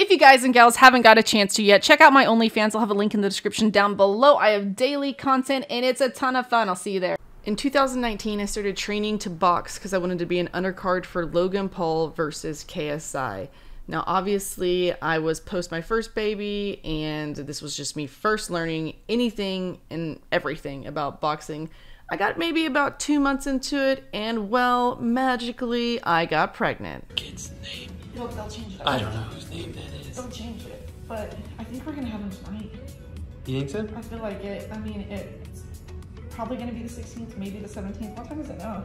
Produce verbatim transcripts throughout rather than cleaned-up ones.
If you guys and gals haven't got a chance to yet, check out my OnlyFans. I'll have a link in the description down below. I have daily content and it's a ton of fun. I'll see you there. In two thousand nineteen, I started training to box because I wanted to be an undercard for Logan Paul versus K S I. Now, obviously, I was post my first baby, and this was just me first learning anything and everything about boxing. I got maybe about two months into it, and well, magically, I got pregnant. Kid's name? They'll, they'll change it. I don't know whose name that is. They'll change it, but I think we're gonna have him tonight. You think so? I feel like it. I mean, it's probably gonna be the sixteenth, maybe the seventeenth. What time is it now?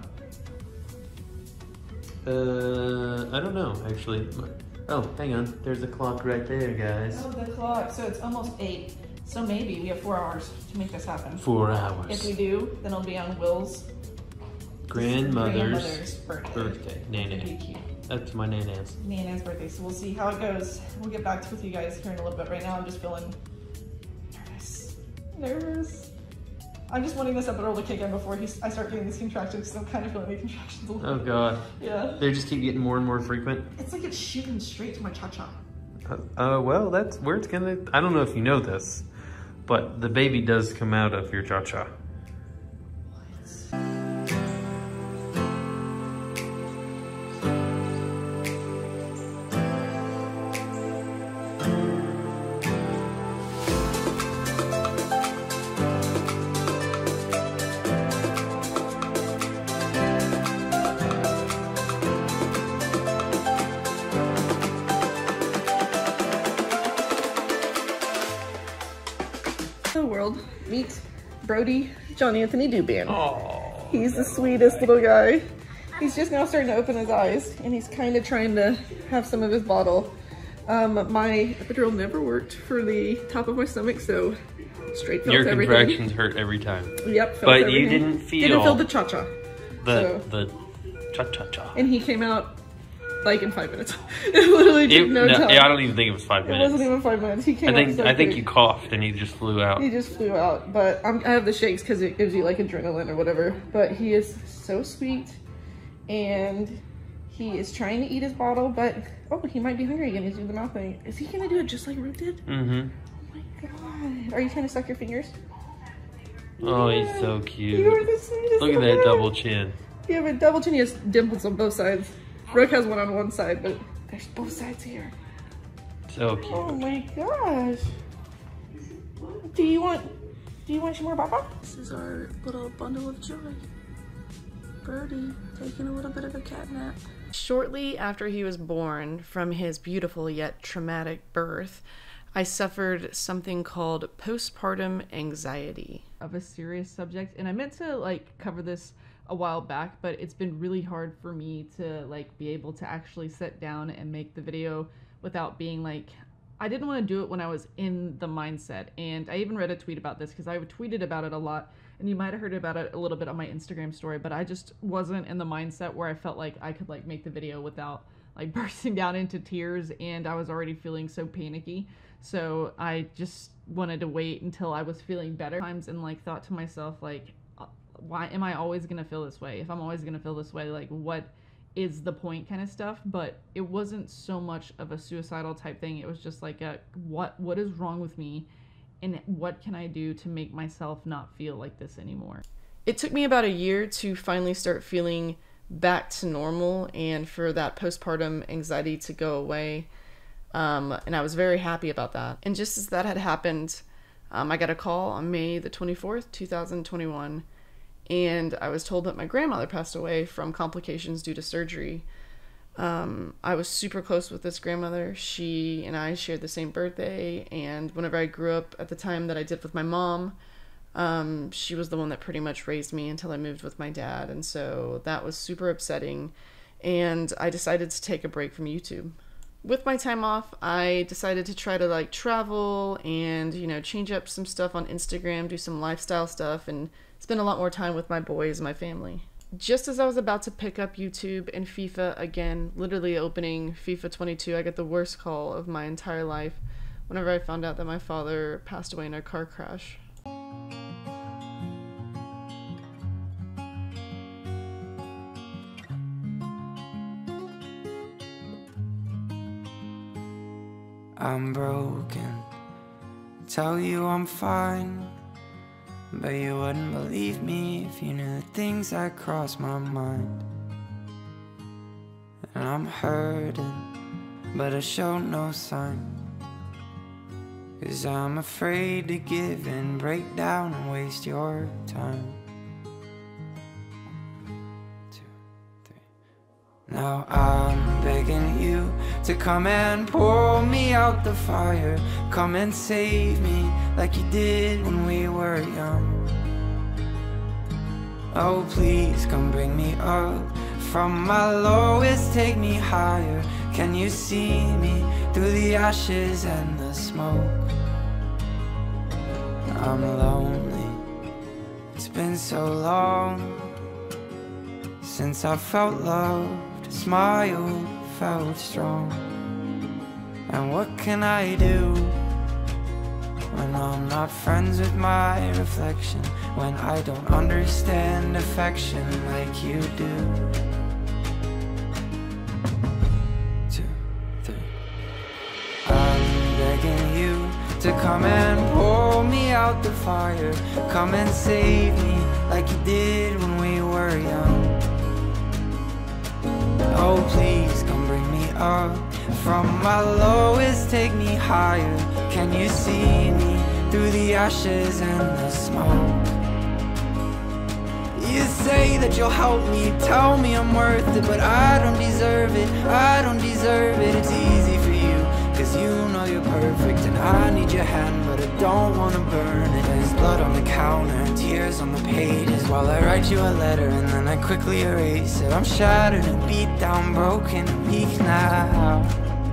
Uh, I don't know, actually. Oh, hang on. There's a clock right there, guys. Oh, the clock. So it's almost eight. So maybe we have four hours to make this happen. Four hours. If we do, then it'll be on Will's grandmother's, grandmother's birthday. birthday. Nana. That's my Nana's. Nana's birthday. So we'll see how it goes. We'll get back with you guys here in a little bit. Right now, I'm just feeling nervous. Nervous. I'm just wanting this epidural to kick in before he, I start getting these contractions, because I'm kind of feeling the contractions a little Oh, bit. God. Yeah. They just keep getting more and more frequent? It's like it's shooting straight to my cha-cha. Uh, uh, well, that's where it's gonna... I don't know if you know this, but the baby does come out of your cha-cha. The world, meet Brody, John Anthony Dubin. Oh, he's the sweetest little guy. He's just now starting to open his eyes, and he's kind of trying to have some of his bottle. Um, my epidural never worked for the top of my stomach, so straight felt your everything. contractions hurt every time. Yep, felt but everything. you didn't feel didn't feel the cha-cha. The so. the cha-cha-cha. And he came out like in five minutes. It literally took It, no, no time. I don't even think it was five It minutes. wasn't even five minutes. He came I think out so I think quick. you coughed and he just flew out. He just flew out, but I'm, I have the shakes because it gives you like adrenaline or whatever. But he is so sweet, and he is trying to eat his bottle, but oh, he might be hungry again. He's doing the mouth thing. Is he gonna do it just like Root did? Mm-hmm. Oh my god! Are you trying to suck your fingers? Oh, Yeah. he's so cute. You are the sweetest. Look at that double chin. Yeah, but double chin. He has dimples on both sides. Brooke has one on one side, but there's both sides here. So cute. Oh my gosh. Do you want, do you want some more Papa? This is our little bundle of joy. Birdie taking a little bit of a cat nap. Shortly after he was born from his beautiful yet traumatic birth, I suffered something called postpartum anxiety. Of a serious subject, and I meant to like cover this a while back, but it's been really hard for me to like be able to actually sit down and make the video without being like, I didn't want to do it when I was in the mindset. And I even read a tweet about this because I tweeted about it a lot, and you might have heard about it a little bit on my Instagram story, but I just wasn't in the mindset where I felt like I could like make the video without like bursting down into tears, and I was already feeling so panicky. So I just wanted to wait until I was feeling better times, and like thought to myself like, why am I always gonna feel this way? If I'm always gonna feel this way, like what is the point kind of stuff? But it wasn't so much of a suicidal type thing. It was just like a, what what is wrong with me, and what can I do to make myself not feel like this anymore? It took me about a year to finally start feeling back to normal, and for that postpartum anxiety to go away. Um, and I was very happy about that. And just as that had happened, um, I got a call on May the twenty-fourth, two thousand twenty-one, and I was told that my grandmother passed away from complications due to surgery. Um, I was super close with this grandmother. She and I shared the same birthday, and whenever I grew up at the time that I did with my mom, um, she was the one that pretty much raised me until I moved with my dad, and so that was super upsetting, and I decided to take a break from YouTube. With my time off, I decided to try to like travel and, you know, change up some stuff on Instagram, do some lifestyle stuff, and spend a lot more time with my boys and my family. Just as I was about to pick up YouTube and FIFA again, literally opening FIFA twenty-two, I got the worst call of my entire life whenever I found out that my father passed away in a car crash. I'm broken. Tell you I'm fine, but you wouldn't believe me if you knew the things that cross my mind. And I'm hurting, but I show no sign, 'cause I'm afraid to give in, break down and waste your time. Two, three. Now I'm begging you to come and pour me out the fire. Come and save me like you did when we were young. Oh, please come bring me up from my lowest, take me higher. Can you see me through the ashes and the smoke? I'm lonely, it's been so long since I felt loved, smiled, felt strong. And what can I do when I'm not friends with my reflection, when I don't understand affection like you do? Two, three. I'm begging you to come and pour me out the fire. Come and save me like you did when we were young. Oh, please come bring me up from my lowest, take me higher. Can you see me through the ashes and the smoke? You say that you'll help me, tell me I'm worth it, but I don't deserve it, I don't deserve it. It's easy for you, 'cause you know you're perfect, and I need your hand, but I don't wanna burn it. There's blood on the counter and tears on the pages while I write you a letter and then I quickly erase it. I'm shattered and beat down, broken and weak now.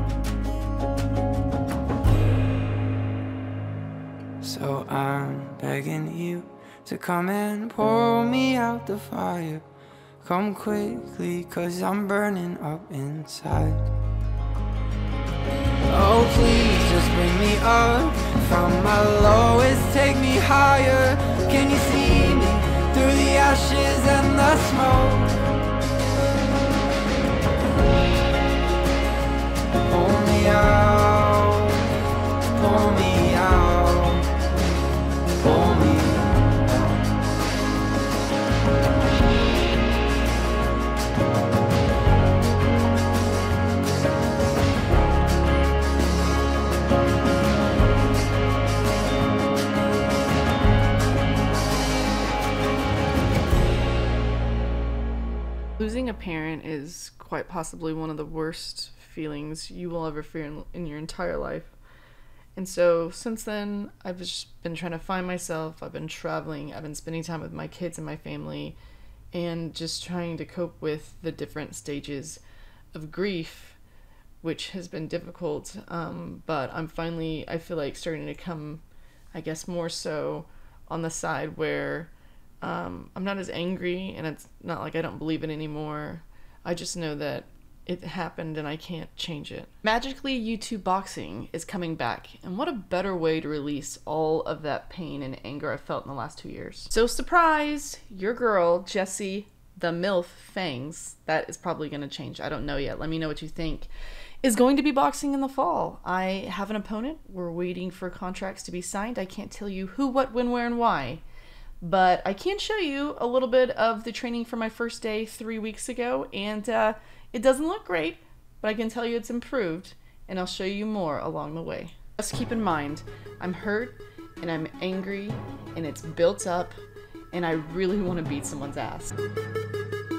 So I'm begging you to come and pour me out the fire. Come quickly, 'cause I'm burning up inside. Oh, please just bring me up from my lowest, take me higher. Can you see me through the ashes and the smoke? Pull me out, pull me out, pull me out. Losing a parent is quite possibly one of the worst feelings you will ever feel in, in your entire life. And so since then, I've just been trying to find myself. I've been traveling. I've been spending time with my kids and my family, and just trying to cope with the different stages of grief, which has been difficult. Um, but I'm finally, I feel like, starting to come, I guess, more so on the side where Um, I'm not as angry, and it's not like I don't believe it anymore. I just know that it happened and I can't change it. Magically, YouTube boxing is coming back, and what a better way to release all of that pain and anger I felt in the last two years. So surprise, your girl, Jessie the MILF Fangs, that is probably going to change. I don't know yet. Let me know what you think. Is going to be boxing in the fall. I have an opponent. We're waiting for contracts to be signed. I can't tell you who, what, when, where, and why. But I can show you a little bit of the training for my first day three weeks ago, and uh, it doesn't look great, but I can tell you it's improved, and I'll show you more along the way. Just keep in mind, I'm hurt, and I'm angry, and it's built up, and I really want to beat someone's ass.